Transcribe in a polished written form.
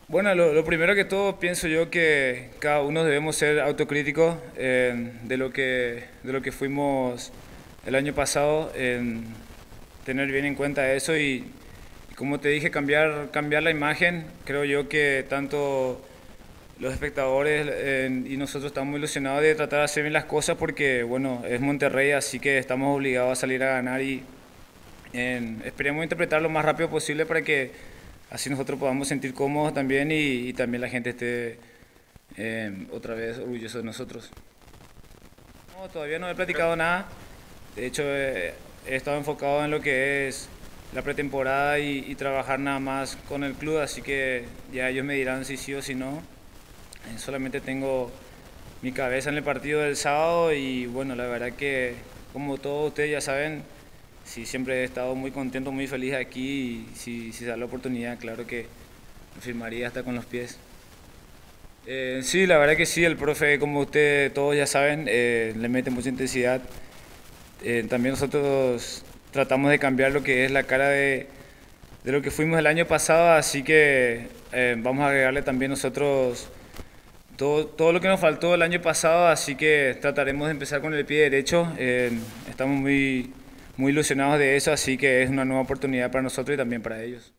Bueno, lo primero que todo pienso yo que cada uno debemos ser autocríticos de lo que fuimos el año pasado, tener bien en cuenta eso y como te dije, cambiar la imagen. Creo yo que tanto los espectadores y nosotros estamos muy ilusionados de tratar de hacer bien las cosas porque, bueno, es Monterrey, así que estamos obligados a salir a ganar y esperemos interpretar lo más rápido posible para que así nosotros podamos sentir cómodos también y también la gente esté otra vez orgulloso de nosotros. No, todavía no he platicado nada. De hecho, he estado enfocado en lo que es la pretemporada y trabajar nada más con el club, así que ya ellos me dirán si sí o si no. Solamente tengo mi cabeza en el partido del sábado y bueno, la verdad que como todos ustedes ya saben, sí, siempre he estado muy contento, muy feliz aquí y si se da la oportunidad, claro que me firmaría hasta con los pies. Sí, la verdad que sí, el profe, como ustedes todos ya saben, le mete mucha intensidad. También nosotros tratamos de cambiar lo que es la cara de lo que fuimos el año pasado, así que vamos a agregarle también nosotros todo lo que nos faltó el año pasado, así que trataremos de empezar con el pie derecho. Estamos muy ilusionados de eso, así que es una nueva oportunidad para nosotros y también para ellos.